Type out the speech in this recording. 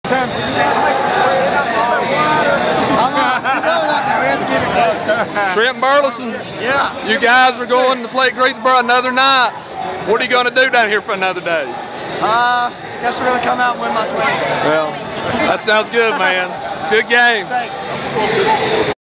Trent Burleson, Yeah. you guys are going to play at Greensboro another night. What are you going to do down here for another day? Guess we're gonna come out and win my 20. Well, that sounds good, man. Good game. Thanks.